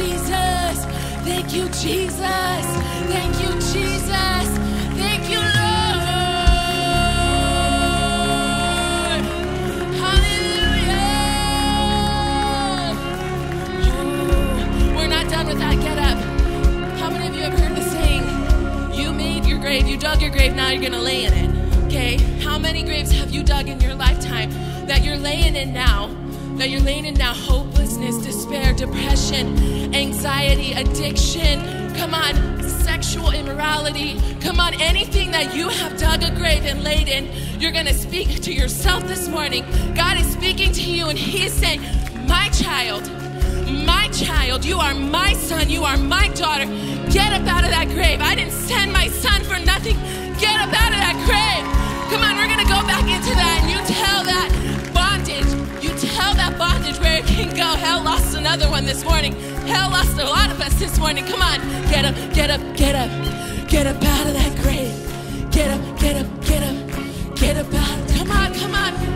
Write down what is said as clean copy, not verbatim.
Jesus. Thank you, Jesus. Thank you, Jesus. Thank you, Lord. Hallelujah. Oh, we're not done with that. Get up. How many of you have heard the saying, you made your grave, you dug your grave, now you're going to lay in it? Okay, how many graves have you dug in your lifetime that you're laying in now? That you're laying in now? Hopelessness, despair, depression, anxiety, addiction. Come on, sexual immorality. Come on, anything that you have dug a grave and laid in, you're going to speak to yourself this morning. God is speaking to you and He is saying, my child, you are my son, you are my daughter. Get up out of that grave. I didn't send my son for nothing. Get up out of that grave. Come on, we're going to go back into that, and you tell that bondage. You tell that bondage where it can go. Hell lost another one this morning. Hell lost a lot of us this morning. Come on, get up, get up, get up. Get up out of that grave. Get up, get up, get up. Get up out. Come on, come on.